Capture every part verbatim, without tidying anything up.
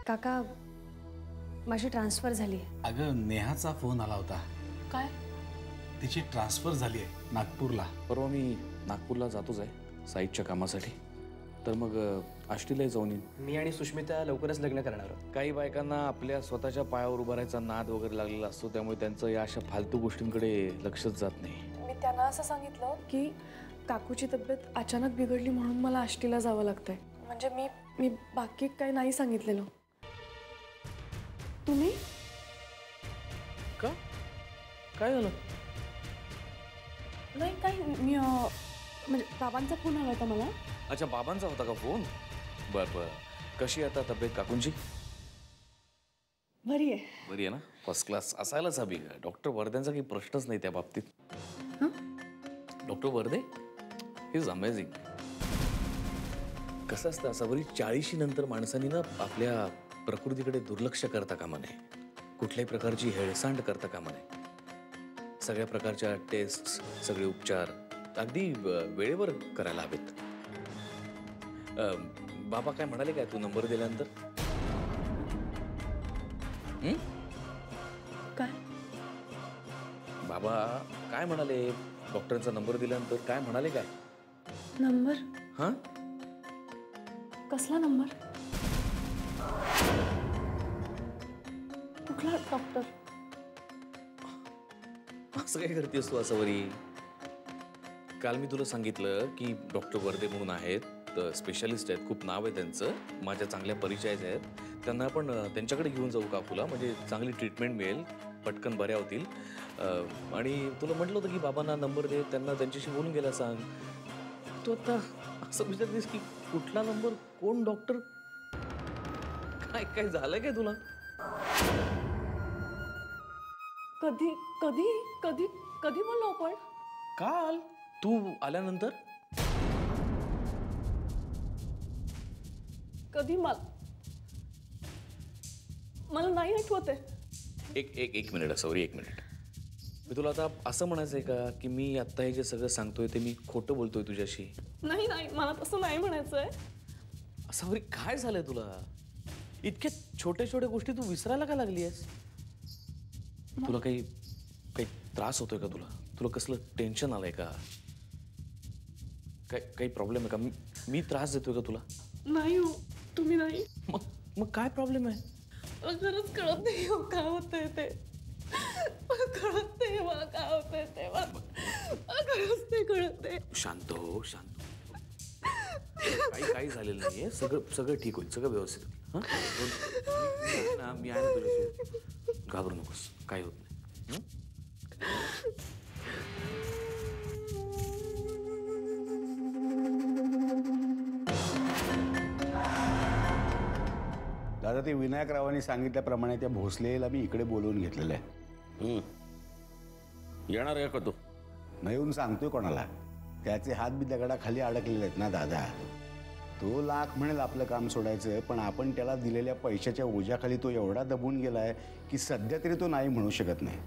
काका माझी ट्रान्सफर झाली आहे। अगं नेहाचा फोन आला होता। काय? तिची ट्रान्सफर झाली आहे नागपूरला। परवा मी नागपूरला जातोच आहे साईटच्या कामासाठी, तर मग आष्टीलाही जाऊन येईन। मी आणि सुष्मिता लवकरच लग्न करणार आहोत। काही बायकांना आपल्या स्वतःच्या पायावर उभा राहायचा नाद वगैरे लागलेला असतो, त्यामुळे त्यांचं या अशा फालतू गोष्टींकडे लक्षच जात नाही। मी त्यांना असं सांगितलं की काकूची तब्येत अचानक बिघडली म्हणून मला आष्टीला जावं लागतंय। म्हणजे मी मी बाकी काही नाही सांगितलेलं। तुम्ही का काय झालं? नाही काही मी म्हणजे बाबांचा फोन आला होता मला। अच्छा, बाबांचा होता का फोन? बर बर। कशी आता तब्येत काकूंची? बरी आहे बरी आहे ना? फर्स्ट क्लास असायलाच हवी। डॉक्टर वर्ध्यांचा काही प्रश्नच नाही त्या बाबतीत। डॉक्टर वर्धे इज अमेझिंग। कसं असतं असं बरी चाळीशी नंतर माणसांनी ना आपल्या प्रकृतीकडे दुर्लक्ष करता कामा नये, कुठल्याही प्रकारची हेळसांड करता कामा नये। सगळ्या प्रकारच्या टेस्ट, सगळे उपचार अगदी वेळेवर करायला हवेत। बाबा काय म्हणाले काय तू नंबर दिल्यानंतर? काय? बाबा काय म्हणाले डॉक्टरांचा नंबर दिल्यानंतर? काय म्हणाले काय? नंबर? हां, कसला नंबर? कुठला डॉक्टर? असं काय करतेस तू असं वरी? काल मी तुला सांगितलं की डॉक्टर वर्धे म्हणून आहेत, स्पेशालिस्ट आहेत, खूप नाव आहे त्यांचं, माझ्या चांगल्या परिचयाचे आहेत। त्यांना आपण त्यांच्याकडे घेऊन जाऊ काकूला, म्हणजे चांगली ट्रीटमेंट मिळेल, पटकन बऱ्या होतील। आणि तुला म्हटलं होतं की बाबांना नंबर दे, त्यांना त्यांच्याशी बोलून गेला सांग। तू आता असं विचारतेस की कुठला नंबर, कोण डॉक्टर, काय काय झालं काय तुला? कधी कधी कधी कधी बोललो आपण? काल तू आल्यानंतर। कधी? मला मला नाही आठवत आहे। एक एक एक मिनिट सॉरी एक मिनिट। मी तुला आता असं म्हणायचं आहे का की मी आत्ता हे जे सगळं सांगतोय ते मी खोटं बोलतोय तुझ्याशी? नाही नाही, मला तसं नाही म्हणायचं आहे। असं वरी काय झालंय तुला? इतक्या छोट्या छोट्या गोष्टी तू विसरायला का लागली आहेस? तुला काही काही त्रास होतोय का? तुला तुला कसलं टेन्शन आलंय का? काय काही प्रॉब्लेम आहे का? मी मी त्रास देतोय का तुला? नाही हो, तुम्ही नाही। मग मग काय प्रॉब्लेम आहे? खरंच कळत नाही हो काय होतंय ते। कळत नाही मला काय होतंय ते। खरंच ते कळत नाही। शांत हो, शांत हो। काही काही झालेलं नाहीये, सगळं सगळं ठीक होईल, सगळं व्यवस्थित होईल। हां ना, मी आहे ना तुझ्यासोबत, घाबरू नकोस, काही होत नाही। दादा, ते विनायकरावांनी सांगितल्याप्रमाणे त्या भोसलेला मी इकडे बोलवून घेतलेलं आहे। येणार आहे का तो? नाही येऊन सांगतोय कोणाला? त्याचे हात बी दगडाखाली अडकलेले आहेत ना दादा। तो लाख म्हणेल आपलं काम सोडायचं, पण आपण त्याला दिलेल्या पैशाच्या ओझ्याखाली तो एवढा दबून गेलाय की सध्या तरी तो नाही म्हणू शकत नाही।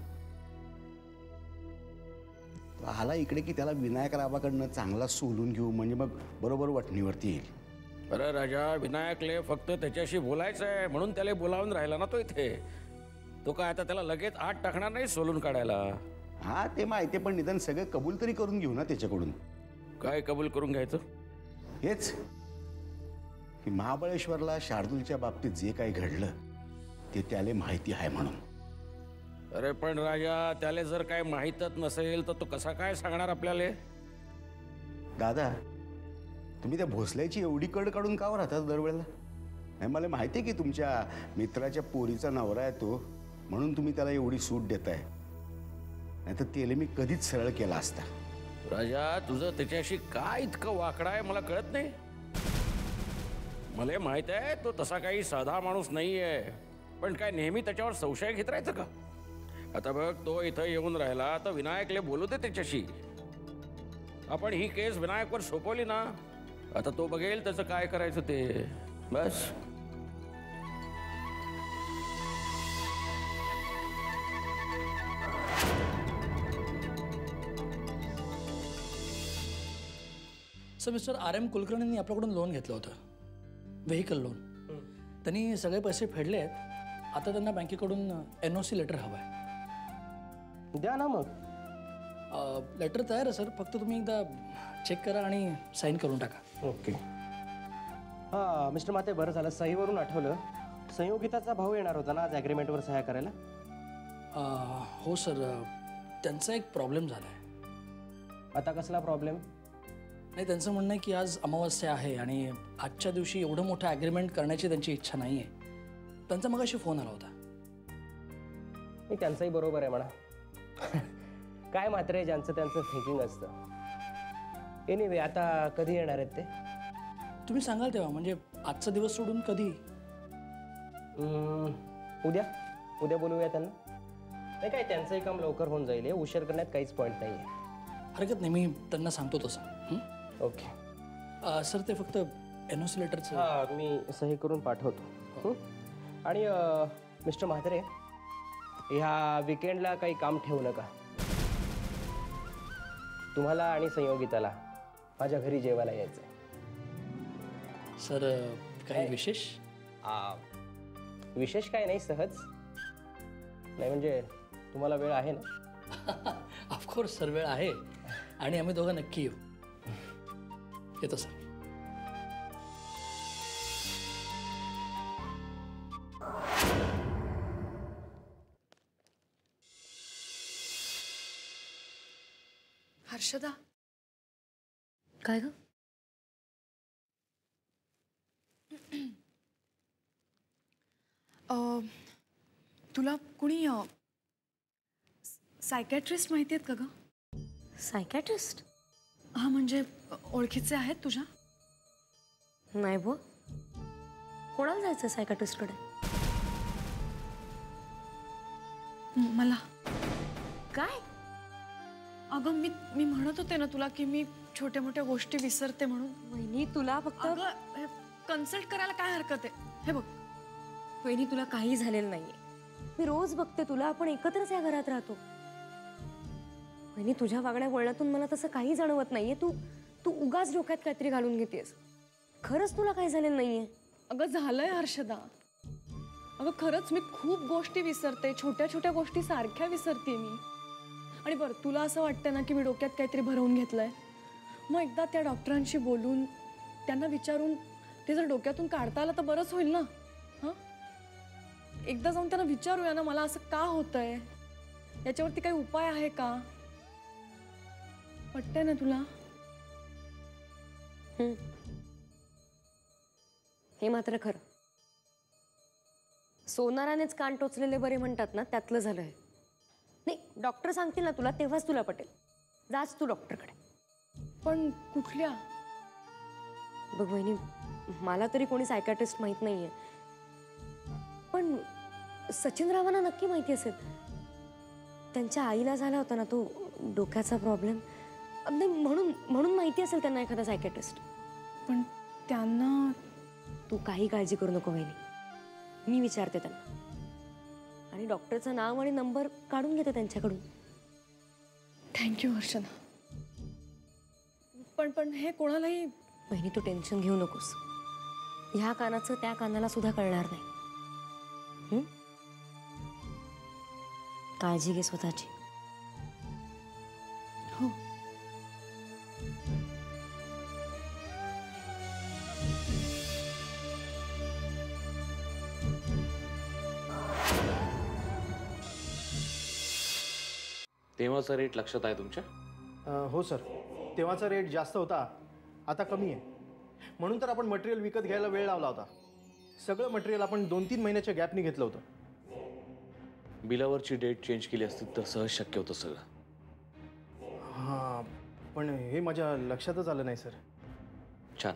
तो आला इकडे की त्याला विनायकरावाकडनं चांगला सोलून घेऊ, म्हणजे मग बरोबर वठणीवरती येईल। अरे राजा, विनायकले फक्त त्याच्याशी बोलायचं आहे म्हणून त्याला बोलावून राहिला ना तो इथे। तो काय आता त्याला लगेच आत टाकणार नाही सोलून काढायला? हा ते माहिती, पण निदान सगळं कबूल तरी करून घेऊ ना त्याच्याकडून। काय कबूल करून घ्यायचं? हेच की महाबळेश्वरला शार्दूलच्या बाबतीत जे काही घडलं ते त्याला माहिती आहे म्हणून। अरे पण राजा, त्याला जर काय माहीतच नसेल तर तो कसा काय सांगणार आपल्याला? दादा, तुम्ही त्या भोसल्याची एवढी कड काढून का राहतात दरवेळेला? नाही, मला माहिती आहे की तुमच्या मित्राच्या पोरीचा नवरा आहे तो, म्हणून तुम्ही त्याला एवढी सूट देताय, नाही तर त्याला मी कधीच सरळ केला असता। राजा, तुझं त्याच्याशी काय इतकं वाकडा आहे मला कळत नाही। मला माहित आहे तो तसा काही साधा माणूस नाहीये, पण काय नेहमी त्याच्यावर संशय घेत राहायचं का? आता बघ, तो इथं येऊन राहिला तर विनायकले बोलू दे त्याच्याशी। आपण ही केस विनायकवर सोपवली ना, आता तो बघेल त्याचं काय करायचं ते, बस। सर मिस्टर आर एम कुलकर्णींनी आपल्याकडून लोन घेतलं होतं, व्हेकल लोन। त्यांनी सगळे पैसे फेडले आहेत. आता त्यांना बँकेकडून एन ओ सी लेटर हवं आहे. द्या ना मग. लेटर तयार आहे सर, फक्त तुम्ही एकदा चेक करा आणि साईन करून टाका. ओके. हां मिस्टर माते, बरं झालं सहीवरून आठवलं. संयोगिताचा भाऊ येणार होता ना आज ॲग्रीमेंटवर सह्या करायला? अ, हो सर, त्यांचा एक प्रॉब्लेम झाला आहे. आता कसला प्रॉब्लेम? नाही, त्यांचं म्हणणं आहे की आज अमावस्या आहे आणि आजच्या दिवशी एवढं मोठं ॲग्रीमेंट करण्याची त्यांची इच्छा नाही आहे. त्यांचा मगाशी फोन आला होता. मी त्यांचंही बरोबर आहे म्हणा. काय मात्र ज्यांचं त्यांचं थिंकिंग असतं. एनिवे, आता कधी येणार आहेत ते? तुम्ही सांगाल तेव्हा, म्हणजे आजचा दिवस सोडून कधी? हम्म, उद्या उद्या बोलूया त्यांना. नाही काय, त्यांचंही काम लवकर होऊन जाईल. हे उशीर करण्यात काहीच पॉईंट नाही आहे. हरकत नाही, मी त्यांना सांगतो तसं. हं? ओके. अ, सर, ते फक्त एन ओ सी लेटरचं. हां, मी सही करून पाठवतो. हं? आणि अ, मिस्टर म्हात्रे, ह्या विकेंडला काही काम ठेवू नका. तुम्हाला आणि संयोगिताला माझ्या घरी जेवायला यायचं. सर, काही विशेष? आ, विशेष काय नाही, सहज. नाही म्हणजे तुम्हाला वेळ आहे ना? ऑफकोर्स सर, वेळ आहे आणि आम्ही दोघं नक्की येऊ. येतो सर. हर्षदा, काय ग? अ, तुला कुणी सायकॅट्रिस्ट माहिती आहेत का ग? सायकॅट्रिस्ट? हा, म्हणजे ओळखीचे आहेत तुझ्या? नाही बो. कोणाला जायचं सायकॅट्रिस्टकडे? मला. काय? अगं, मी मी म्हणत होते ना तुला की मी छोट्या मोठ्या गोष्टी विसरते म्हणून. वहिनी, तुला फक्त अगं, कन्सल्ट करायला काय हरकत आहे? हे बघ, वहिनी, तुला काही झालेलं नाहीये. मी रोज बघते तुला, आपण एकत्रच या घरात राहतो. वहिनी, तुझ्या वागण्या वळणातून मला तसं काही जाणवत नाहीये. तू तू उगाच डोक्यात काहीतरी घालून घेतेस. खरंच तुला काही झालेलं नाहीये. अगं झालंय हर्षदा. अगं खरंच मी खूप गोष्टी विसरते, छोट्या छोट्या गोष्टी सारख्या विसरते मी. आणि बरं, तुला असं वाटतं ना की मी डोक्यात काहीतरी भरवून घेतलंय? मग एकदा त्या डॉक्टरांशी बोलून त्यांना विचारून ते जर डोक्यातून काढता आलं तर बरंच होईल ना. हां, एकदा जाऊन त्यांना विचारूया ना, मला असं का होतंय, याच्यावरती काही उपाय आहे का? वाटतंय ना तुला? हम्म. हे मात्र खरं. सोनारानेच कान टोचलेले बरे म्हणतात ना, त्यातलं झालं आहे. नाही, डॉक्टर सांगतील ना तुला, तेव्हाच तुला पटेल. जाच तू डॉक्टरकडे. पण कुठल्या? बघ वहिनी, मला तरी कोणी सायकॅट्रिस्ट माहित नाहीये, पण सचिन रावांना नक्की माहिती असेल. त्यांच्या आईला झाला होता ना तो डोक्याचा प्रॉब्लेम. नाही, म्हणून म्हणून माहिती असेल त्यांना एखादा सायकॅट्रिस्ट. पण त्यांना. तू काही काळजी करू नको वहिनी, मी विचारते त्यांना आणि डॉक्टरचं नाव आणि नंबर काढून घेते त्यांच्याकडून. थँक्यू हर्षदा. पण पण हे कोणालाही. वहिनी, तू टेन्शन घेऊ नकोस. ह्या कानाचं त्या कानाला सुद्धा कळणार नाही. हं? काळजी घे स्वतःची. हो. तेव्हाचा रेट लक्षात आहे तुमच्या? अ, हो सर, तेव्हाचा रेट जास्त होता, आता कमी आहे. म्हणून तर आपण मटेरियल विकत घ्यायला वेळ लावला होता. सगळं मटेरियल आपण दोन तीन महिन्याच्या गॅपनी घेतलं होतं. बिलावरची डेट चेंज केली असती तर सहज शक्य होतं सगळं. हां, पण हे माझ्या लक्षातच आलं नाही सर. छान.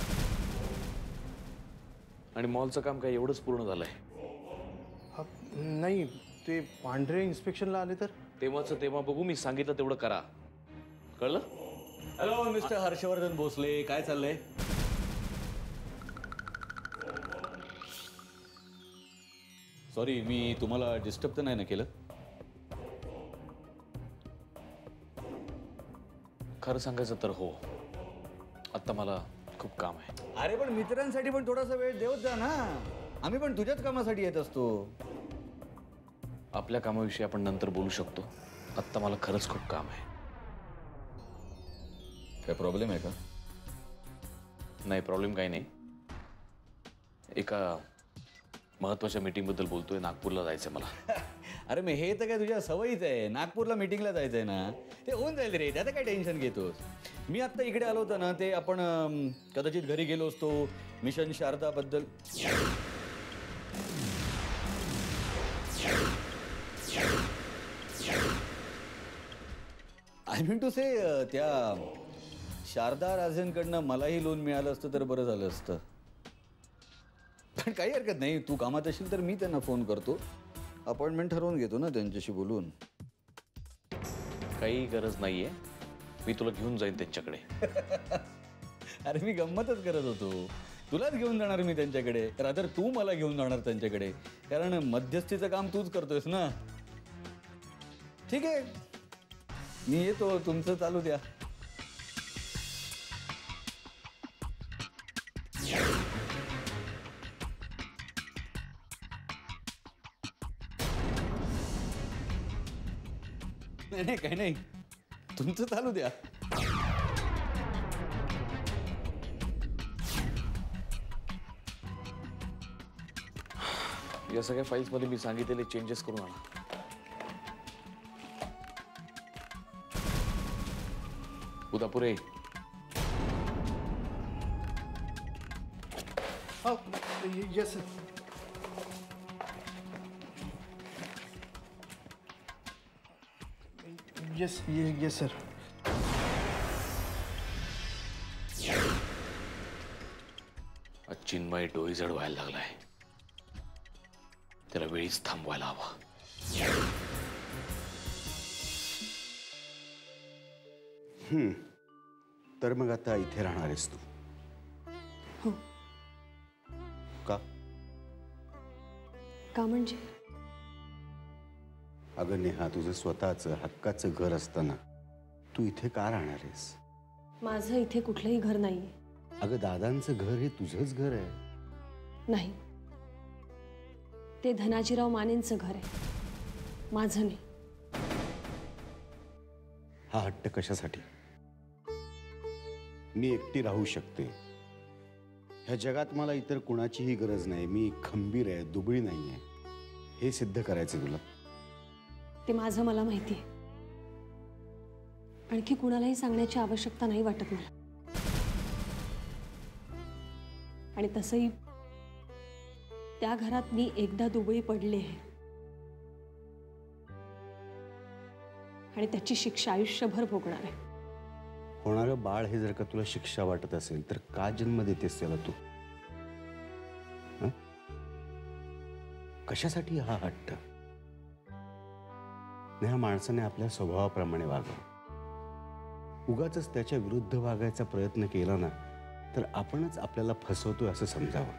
आणि मॉलचं काम काय एवढंच पूर्ण झालंय? हा, नाही, ते पांढरे इन्स्पेक्शनला आले तर. तेव्हाचं तेव्हा बघू, मी सांगितलं तेवढं करा, कळलं? हॅलो मिस्टर हर्षवर्धन भोसले, काय चाललंय? सॉरी, मी तुम्हाला डिस्टर्ब तर नाही ना केलं? खरं सांगायचं तर हो, आता मला खूप काम आहे. अरे पण मित्रांसाठी पण थोडासा वेळ देवत जा ना. आम्ही पण तुझ्याच कामासाठी येत असतो. आपल्या कामाविषयी आपण नंतर बोलू शकतो. आत्ता मला खरंच खूप काम आहे. काय प्रॉब्लेम आहे का? नाही, प्रॉब्लेम काही नाही. एका महत्वाच्या मीटिंग बद्दल बोलतोय. नागपूरला जायचंय मला. अरे मग हे तर काय तुझ्या सवयीच आहे. नागपूरला मीटिंगला जायचंय ना, ते होऊन जाईल रे. त्याचं काय टेन्शन घेतोस? मी आत्ता इकडे आलो होतो ना, ते आपण अं, कदाचित घरी गेलो असतो मिशन शारदाबद्दल. आय मीन टू से त्या शारदा राजेंकडनं मलाही लोन मिळालं असतं तर बरं झालं असतं. पण काही हरकत नाही. तू कामात असेल तर मी त्यांना फोन करतो. अपॉइंटमेंट ठरवून घेतो ना त्यांच्याशी बोलून. काही गरज नाहीये. मी तुला घेऊन जाईन त्यांच्याकडे. अरे मी गंमतच करत होतो. तुलाच घेऊन जाणार मी त्यांच्याकडे. रादर तू मला घेऊन जाणार त्यांच्याकडे. कारण मध्यस्थीचं काम तूच करतोयस ना. ठीक आहे, मी येतो. तुमचं चालू द्या. नाही नाही काही नाही, तुमचं चालू द्या. या सगळ्या फाईल्स मध्ये मी सांगितलेले चेंजेस करून आणा. उदापुरे. हो yes sir. Yes yes sir. Chinmay डोईजड व्हायला लागलाय. त्याला वेळीच थांबवायला हवा. हम्म. तर मग आता इथे राहणार आहेस तू? हो. का? का म्हणजे? अगं नेहा, तुझं स्वतःचं हक्काचं घर असताना तू इथे का राहणार आहेस? माझं इथे कुठलंही घर नाहीये. अगं दादांचं घर हे तुझंच घर आहे. नाही, ते धनाजीराव मानेंचं घर आहे, माझं नाही. हा हट्ट कशासाठी? मी एकटी राहू शकते. ह्या जगात मला इतर कुणाचीही गरज नाही. मी खंबीर आहे, दुबळी नाही आहे. हे सिद्ध करायचं तुला. ते माझं मला माहिती आहे. आणखी कुणालाही सांगण्याची आवश्यकता नाही वाटत मला. आणि तसंही त्या घरात मी एकदा दुबळी पडले आहे आणि त्याची शिक्षा आयुष्यभर भोगणार आहे. होणारं बाळ हे जर का तुला शिक्षा वाटत असेल तर का जन्म देतेस त्याला तू? हं? कशासाठी हा हट्ट? ह्या माणसाने आपल्या स्वभावाप्रमाणे वागावं. उगाच त्याच्या विरुद्ध वागायचा प्रयत्न केला ना तर आपणच आपल्याला फसवतोय असं समजावं.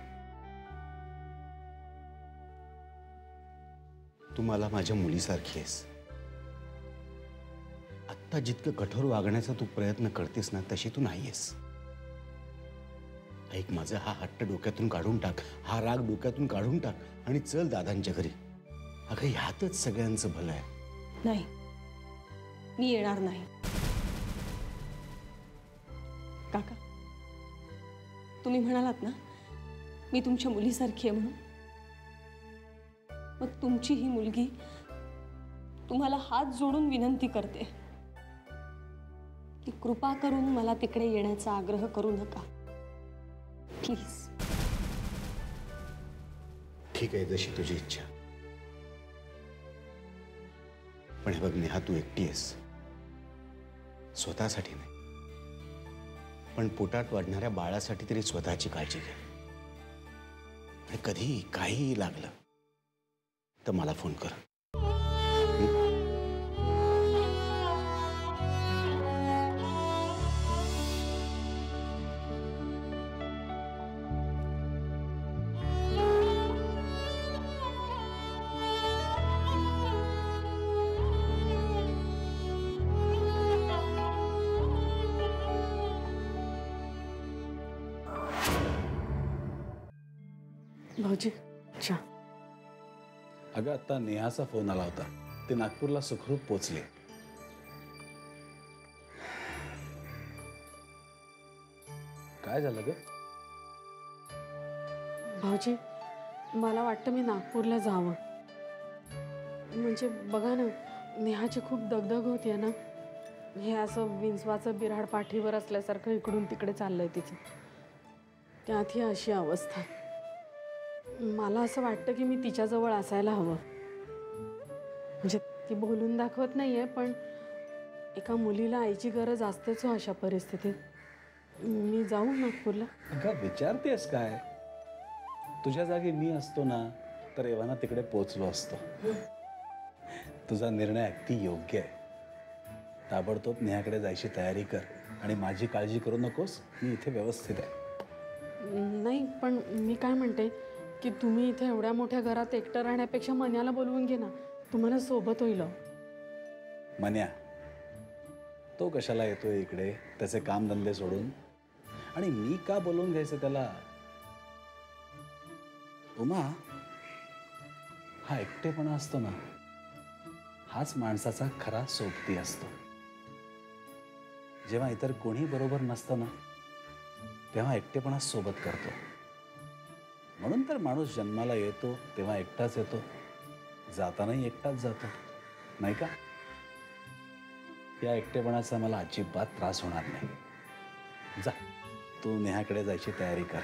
तू मला माझ्या मुलीसारखी आहेस. आत्ता जितकं कठोर वागण्याचा तू प्रयत्न करतेस ना तशी तू नाहीयेस. ऐक माझं, हा हट्ट डोक्यातून काढून टाक. हा राग डोक्यातून काढून टाक आणि चल दादांच्या घरी. अगं ह्यातच सगळ्यांचं भलं आहे. नाही, मी येणार नाही. काका, तुम्ही म्हणालात ना मी तुमच्या मुलीसारखी आहे म्हणून. मग तुमची ही मुलगी तुम्हाला हात जोडून विनंती करते की कृपा करून मला तिकडे येण्याचा आग्रह करू नका, प्लीज. ठीक आहे, जशी तुझी इच्छा. पण हे बघ नेहा, तू एकटी आहेस. स्वतःसाठी नाही पण पोटात वाढणाऱ्या बाळासाठी तरी स्वतःची काळजी घे. आणि कधी काहीही लागलं तर मला फोन कर. भाऊजी, अच्छा. अगं आता नेहाचा फोन आला होता. ते नागपूरला सुखरूप पोचले. काय झालं ग? भाऊजी, मला वाटतं मी नागपूरला जावं. म्हणजे बघा ना, नेहाची खूप दगदग होतीये ना. हे असं विंचवाचं बिऱ्हाड पाठीवर असल्यासारखं इकडून तिकडे चाललंय तिचं. त्यात ही अशी अवस्था. मला असं वाटतं की मी तिच्याजवळ असायला हवं. म्हणजे ती बोलून दाखवत नाहीये, पण एका मुलीला आईची गरज असतेच हो अशा परिस्थितीत. मी जाऊ नागपूरला? अगं विचारतेस काय? तुझ्या जागी मी असतो ना तर एव्हाना तिकडे पोचलो असतो. तुझा निर्णय अगदी योग्य आहे. ताबडतोब नेहाकडे जायची तयारी कर आणि माझी काळजी करू नकोस. मी इथे व्यवस्थित आहे. नाही, पण मी काय म्हणते की तुम्ही इथे एवढ्या मोठ्या घरात एकटं राहण्यापेक्षा मन्याला बोलवून घे ना. तुम्हाला सोबत होईल. मन्या तो कशाला येतोय इकडे त्याचे कामधंदे सोडून? आणि मी का बोलवून घ्यायचं त्याला? उमा, हा एकटेपणा असतो ना, हाच माणसाचा खरा सोबती असतो. जेव्हा इतर कोणी बरोबर नसतं ना तेव्हा एकटेपणा सोबत करतो. म्हणून तर माणूस जन्माला येतो तेव्हा एकटाच येतो, जातानाही एकटाच जातो, नाही का? या एकटेपणाचा मला अजिबात त्रास होणार नाही. जा, तू नेहाकडे जायची तयारी कर.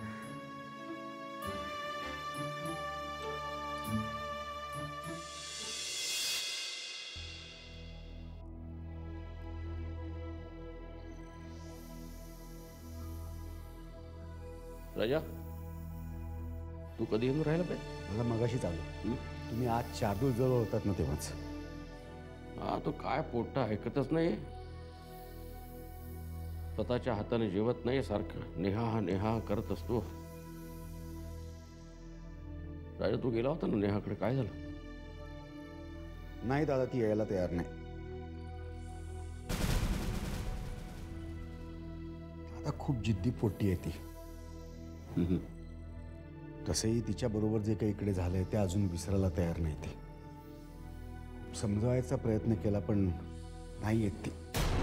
राजा, तू कधी येऊन राहिला पाहिजे? मला मगाशी चालू. तुम्ही आज शार्दूल जवळ होतात ना तेव्हाच. हा, तो काय पोट्टा ऐकतच नाही. स्वतःच्या हाताने जेवत नाही, सारखं नेहा नेहा करत असतो. राजा, तू गेला होता ना नेहाकडे, काय झालं? नाही दादा, ती यायला तयार नाही. आता खूप जिद्दी पोट्टी आहे ती. तसंही तिच्या बरोबर जे काही इकडे झालंय ते अजून विसरायला तयार नाही. ती समजवायचा प्रयत्न केला पण नाही येत ती.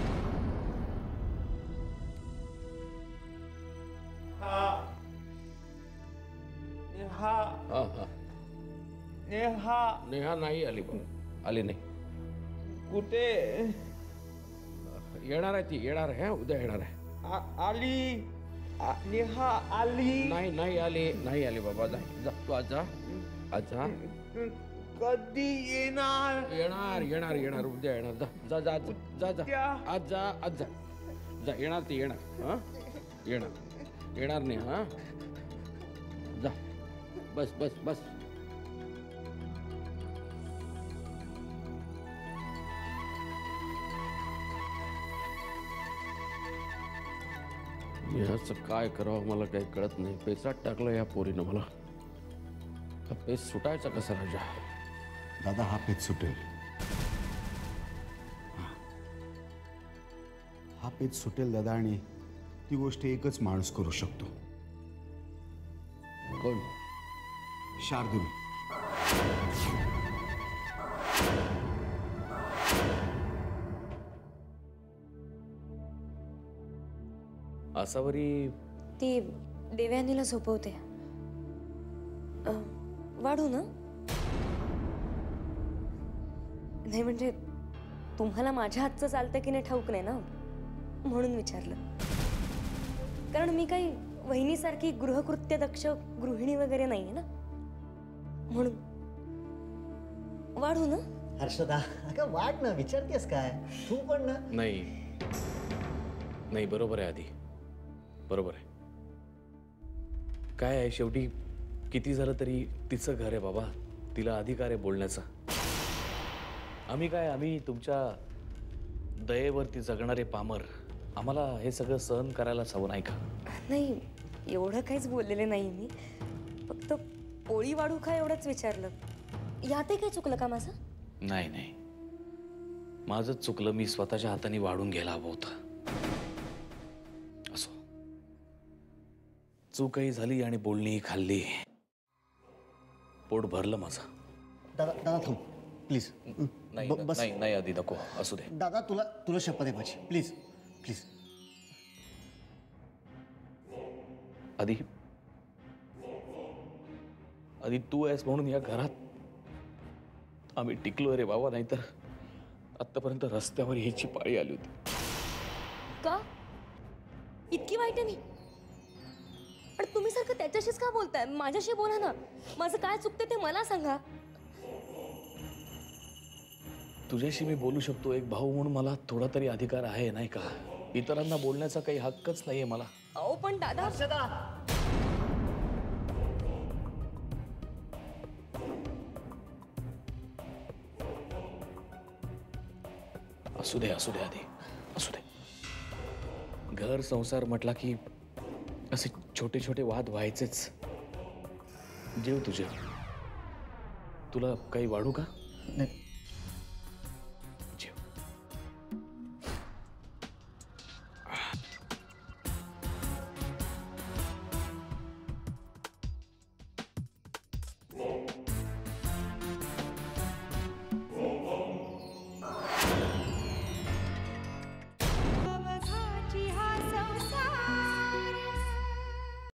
नेहा नेहा नेहा नाही आली. पण आली नाही. कुठे येणार आहे ती, येणार आहे. उद्या येणार आहे. आली? नेहा आली? नाही नाही आली, नाही आली बाबा. जा, तू आज जा, आज जा. कधी येणार? येणार येणार येणार उद्या येणार. जा जा जा जा जा आज जा, आज जा जा. येणार ती, येणार. हा, येणार येणार नाही. हा, जा. बस बस बस. याचं काय करावं मला काही कळत नाही. पेचात टाकलं या पोरीनं मला. हा पेच सुटायचा कसा राजा? दादा, हा पेच सुटेल. हा पेच सुटेल दादा, आणि ती गोष्ट एकच माणूस करू शकतो. कोण? शार्दूल. आसावरी ती देवयानीला झोपवते. अं, वाढू ना? नाही म्हणजे तुम्हाला माझ्या हातचं चालतं की नाही ठाऊक नाही ना, म्हणून विचारलं. कारण मी काही वहिनीसारखी गृहकृत्य दक्ष गृहिणी वगैरे नाहीये ना, म्हणून. वाढू ना? हर्षदा, अगं वाढ ना. विचारतेस काय तू पण ना? नाही नाही, बरोबर आहे आधी, बरोबर आहे. काय आहे, शेवटी किती झालं तरी तिचं घर आहे बाबा. तिला अधिकार आहे बोलण्याचा. आम्ही काय, आम्ही तुमच्या दयेवरती जगणारे पामर. आम्हाला हे सगळं सहन करायला हवं नाही का? नाही, एवढं काहीच बोललेले नाही मी. फक्त पोळी वाढू का एवढंच विचारलं. यातही काही चुकलं का माझं? नाही नाही, माझंच चुकलं. मी स्वतःच्या हाताने वाढून घ्यायला हवं होतं. चूकही झाली आणि बोलणीही खाल्ली. पोट भरलं माझं. दादा दादा थांब प्लीज. नाही ब- बस. नाही नाही आधी नको असू दे. दादा तुला तुला शपथ आहे माझी, प्लीज प्लीज. आधी आधी तू आहेस म्हणून या घरात आम्ही टिकलो रे बाबा, नाहीतर आतापर्यंत रस्त्यावर यायची पाळी आली होती. का इतकी वाईट आहे मी? पण तुम्ही सारखं त्याच्याशीच का बोलताय? माझ्याशी बोला ना. माझं काय चुकतं ते मला सांगा. तुझ्याशी मी बोलू शकतो एक भाऊ म्हणून, मला थोडा तरी अधिकार आहे नाही का? इतरांना बोलण्याचा काही हक्कच नाहीये मला. अहो पण दादा. असू दे असू दे आधी असू दे. घर संसार म्हटला की असे छोटे छोटे वाद व्हायचेच. जेव तुझे. तुला काही वाढू का? नाही